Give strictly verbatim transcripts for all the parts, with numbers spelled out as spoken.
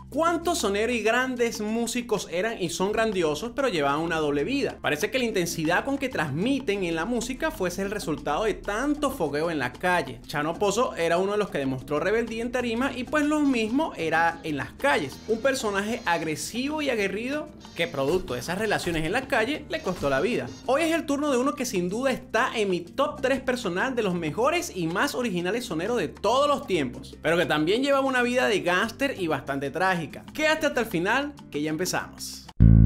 ¿Cuántos soneros y grandes músicos eran y son grandiosos, pero llevaban una doble vida? Parece que la intensidad con que transmiten en la música fuese el resultado de tanto fogueo en la calle. Chano Pozo era uno de los que demostró rebeldía en tarima y pues lo mismo era en las calles. Un personaje agresivo y aguerrido que producto de esas relaciones en la calle le costó la vida. Hoy es el turno de uno que sin duda está en mi top tres personal de los mejores y más originales soneros de todos los tiempos, pero que también llevaba una vida de gángster y bastante trágica. Quédate hasta el final que ya empezamos.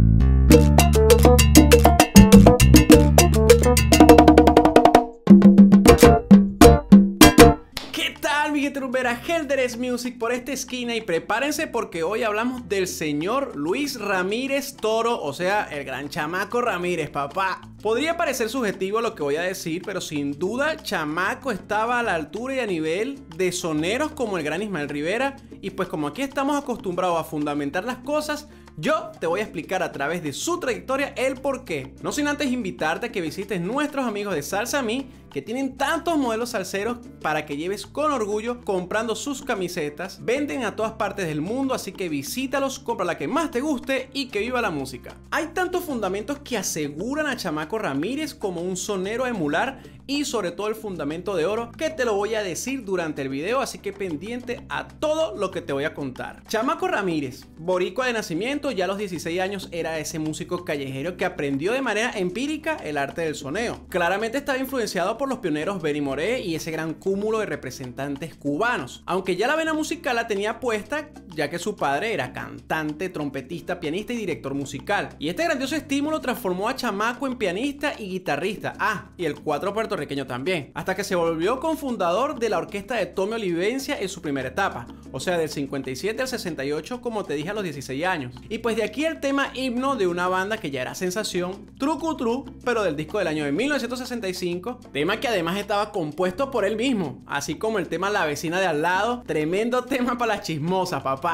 Rumbera, Helderes Music por esta esquina y prepárense porque hoy hablamos del señor Luis Ramírez Toro, o sea, el gran Chamaco Ramírez, papá. Podría parecer subjetivo lo que voy a decir, pero sin duda Chamaco estaba a la altura y a nivel de soneros como el gran Ismael Rivera, y pues como aquí estamos acostumbrados a fundamentar las cosas, yo te voy a explicar a través de su trayectoria el por qué. No sin antes invitarte a que visites nuestros amigos de Salsa Me, que tienen tantos modelos salseros para que lleves con orgullo comprando sus camisetas. Venden a todas partes del mundo, así que visítalos, compra la que más te guste y que viva la música. Hay tantos fundamentos que aseguran a Chamaco Ramírez como un sonero a emular y sobre todo el fundamento de oro que te lo voy a decir durante el video, así que pendiente a todo lo que te voy a contar. Chamaco Ramírez, boricua de nacimiento, ya a los dieciséis años era ese músico callejero que aprendió de manera empírica el arte del soneo. Claramente estaba influenciado por los pioneros Benny Moré y ese gran cúmulo de representantes cubanos, aunque ya la vena musical la tenía puesta ya que su padre era cantante, trompetista, pianista y director musical, y este grandioso estímulo transformó a Chamaco en pianista y guitarrista, ah, y el cuatro puertorriqueño también, hasta que se volvió cofundador de la orquesta de Tommy Olivencia en su primera etapa, o sea del cincuenta y siete al sesenta y ocho, como te dije, a los dieciséis años. Y pues de aquí el tema himno de una banda que ya era sensación, Trucu Tru, pero del disco del año de mil novecientos sesenta y cinco, tema que además estaba compuesto por él mismo, así como el tema La vecina de al lado, tremendo tema para las chismosas, papá.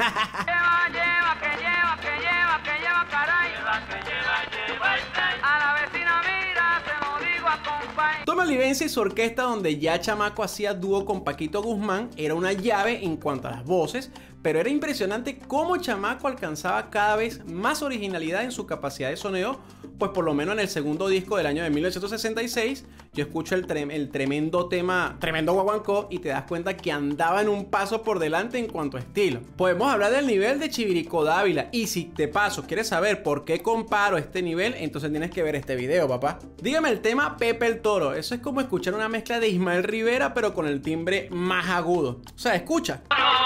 Lleva, lleva, que lleva, que lleva, que lleva, caray. Lleva, que lleva, lleva, a la vecina mira, se lo digo a compay. Tommy Olivencia y su orquesta, donde ya Chamaco hacía dúo con Paquito Guzmán, era una llave en cuanto a las voces, pero era impresionante cómo Chamaco alcanzaba cada vez más originalidad en su capacidad de soneo, pues por lo menos en el segundo disco del año de mil novecientos sesenta y seis yo escucho el, trem el tremendo tema, tremendo guaguancó, y te das cuenta que andaba en un paso por delante en cuanto a estilo. Podemos hablar del nivel de Chivirico Dávila, y si de paso quieres saber por qué comparo este nivel, entonces tienes que ver este video, papá. Dígame el tema Pepe el Toro, eso es como escuchar una mezcla de Ismael Rivera pero con el timbre más agudo, o sea, escucha.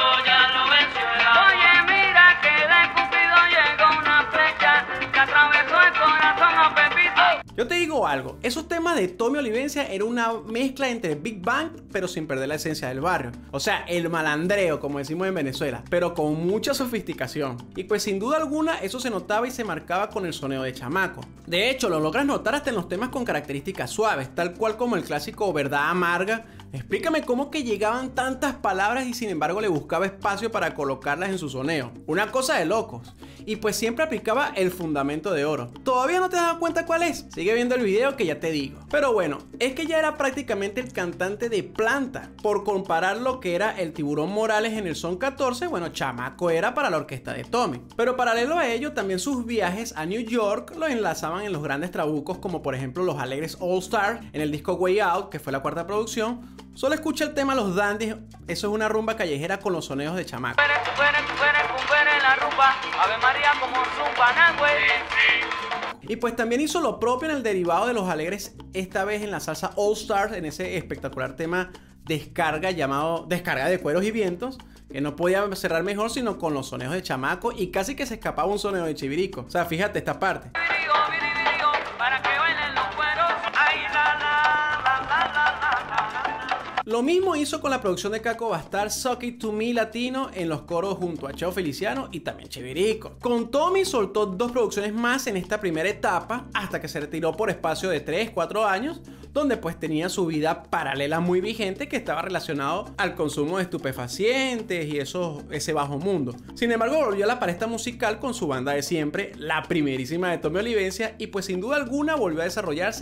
Oye, mira que de Cupido llegó una flecha que atravesó el corazón a Pepito. Yo te digo algo, esos temas de Tommy Olivencia era una mezcla entre Big Bang pero sin perder la esencia del barrio, o sea, el malandreo como decimos en Venezuela, pero con mucha sofisticación, y pues sin duda alguna eso se notaba y se marcaba con el soneo de Chamaco. De hecho lo logras notar hasta en los temas con características suaves, tal cual como el clásico Verdad Amarga. Explícame cómo que llegaban tantas palabras y sin embargo le buscaba espacio para colocarlas en su soneo. Una cosa de locos. Y pues siempre aplicaba el fundamento de oro. ¿Todavía no te has dado cuenta cuál es? Sigue viendo el video que ya te digo. Pero bueno, es que ya era prácticamente el cantante de planta. Por comparar lo que era el Tiburón Morales en el Son catorce, bueno, Chamaco era para la orquesta de Tommy. Pero paralelo a ello, también sus viajes a New York los enlazaban en los grandes trabucos, como por ejemplo los Alegres All Star en el disco Way Out, que fue la cuarta producción. Solo escucha el tema Los Dandies, eso es una rumba callejera con los soneos de Chamaco. La rumba, Ave María como zumba, nangüe. Y pues también hizo lo propio en el derivado de Los Alegres, esta vez en la salsa All Stars, en ese espectacular tema Descarga llamado Descarga de Cueros y Vientos, que no podía cerrar mejor sino con los soneos de Chamaco y casi que se escapaba un soneo de Chivirico. O sea, fíjate esta parte. Virigo, virigo, para que bailen los cueros. Ay, la, la, la, la, la, la, la. Lo mismo hizo con la producción de Caco Bastar, Suck It To Me Latino, en los coros junto a Cheo Feliciano y también Chivirico. Con Tommy soltó dos producciones más en esta primera etapa, hasta que se retiró por espacio de tres cuatro años, donde pues tenía su vida paralela muy vigente que estaba relacionado al consumo de estupefacientes y eso, ese bajo mundo. Sin embargo, volvió a la palestra musical con su banda de siempre, la primerísima de Tommy Olivencia, y pues sin duda alguna volvió a desarrollarse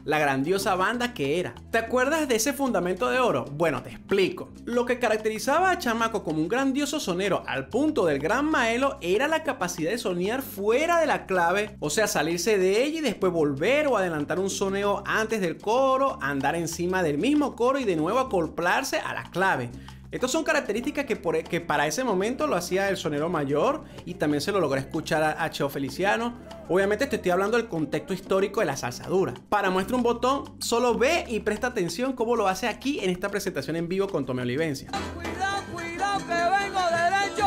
la grandiosa banda que era. ¿Te acuerdas de ese fundamento de oro? Bueno, te explico. Lo que caracterizaba a Chamaco como un grandioso sonero al punto del gran maelo era la capacidad de sonear fuera de la clave, o sea, salirse de ella y después volver o adelantar un soneo antes del coro, andar encima del mismo coro y de nuevo acoplarse a la clave. Estas son características que, por, que para ese momento lo hacía el sonero mayor y también se lo logró escuchar a, a Cheo Feliciano. Obviamente te estoy hablando del contexto histórico de la salsa dura. Para muestra un botón, solo ve y presta atención cómo lo hace aquí en esta presentación en vivo con Tommy Olivencia. Cuidado, cuidado que vengo derecho.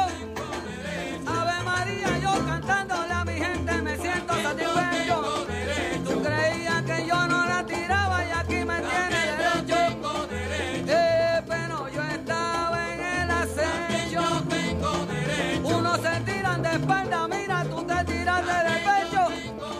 Ave María, yo cantándole a mi gente me siento satisfecho. Tú creías que yo no la tiraba y aquí me tiene derecho. Eh, pero yo estaba en el acecho. Unos se tiran de espalda, mira, tú te tiras de pecho.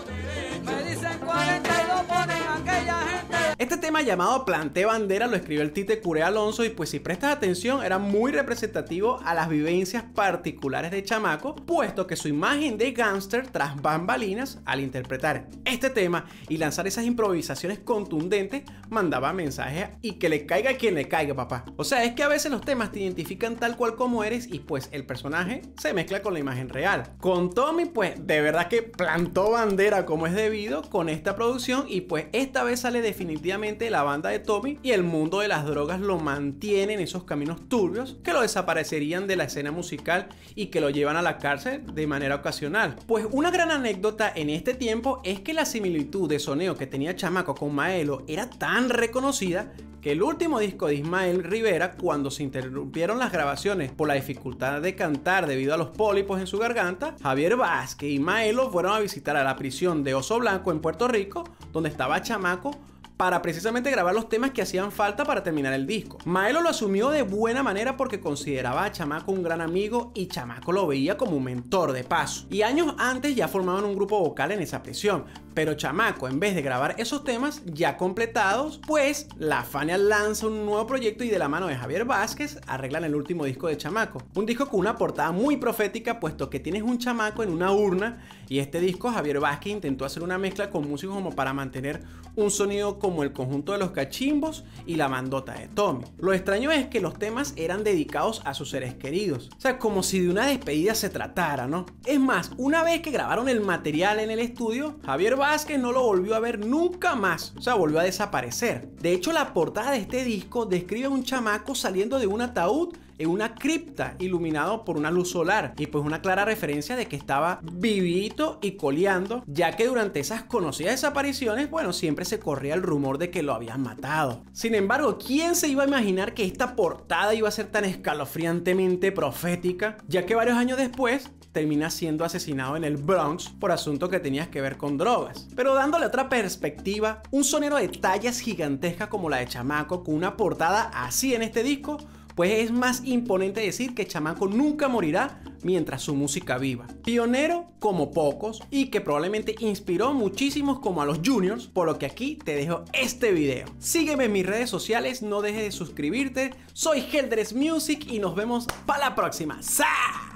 Me dicen cuarenta y dos, ponen aquella gente. Este tema llamado Planté Bandera lo escribió el Tite Curé Alonso y pues si prestas atención era muy representativo a las vivencias particulares de Chamaco, puesto que su imagen de gángster tras bambalinas al interpretar este tema y lanzar esas improvisaciones contundentes mandaba mensajes y que le caiga a quien le caiga, papá. O sea, es que a veces los temas te identifican tal cual como eres y pues el personaje se mezcla con la imagen real. Con Tommy pues de verdad que plantó bandera como es debido con esta producción y pues esta vez sale definitivamente la banda de Tommy y el mundo de las drogas lo mantiene en esos caminos turbios que lo desaparecerían de la escena musical y que lo llevan a la cárcel de manera ocasional. Pues una gran anécdota en este tiempo es que la similitud de soneo que tenía Chamaco con Maelo era tan reconocida que el último disco de Ismael Rivera, cuando se interrumpieron las grabaciones por la dificultad de cantar debido a los pólipos en su garganta, Javier Vázquez y Maelo fueron a visitar a la prisión de Oso Blanco en Puerto Rico, donde estaba Chamaco, para precisamente grabar los temas que hacían falta para terminar el disco. Maelo lo asumió de buena manera porque consideraba a Chamaco un gran amigo y Chamaco lo veía como un mentor de paso. Y años antes ya formaban un grupo vocal en esa prisión, pero Chamaco, en vez de grabar esos temas ya completados, pues la Fania lanza un nuevo proyecto y de la mano de Javier Vázquez arreglan el último disco de Chamaco. Un disco con una portada muy profética, puesto que tienes un chamaco en una urna, y este disco Javier Vázquez intentó hacer una mezcla con músicos como para mantener un sonido como el conjunto de los Cachimbos y la bandota de Tommy. Lo extraño es que los temas eran dedicados a sus seres queridos, o sea, como si de una despedida se tratara, ¿no? Es más, una vez que grabaron el material en el estudio, Javier Vázquez no lo volvió a ver nunca más, o sea, volvió a desaparecer. De hecho, la portada de este disco describe a un chamaco saliendo de un ataúd en una cripta iluminado por una luz solar, y pues una clara referencia de que estaba vivito y coleando, ya que durante esas conocidas desapariciones, bueno, siempre se corría el rumor de que lo habían matado. Sin embargo, ¿quién se iba a imaginar que esta portada iba a ser tan escalofriantemente profética? Ya que varios años después termina siendo asesinado en el Bronx por asuntos que tenían que ver con drogas. Pero dándole otra perspectiva, un sonero de tallas gigantescas como la de Chamaco con una portada así en este disco, pues es más imponente decir que Chamaco nunca morirá mientras su música viva. Pionero como pocos y que probablemente inspiró muchísimos como a los Juniors, por lo que aquí te dejo este video. Sígueme en mis redes sociales, no dejes de suscribirte. Soy Heldres Music y nos vemos para la próxima. ¡Sa!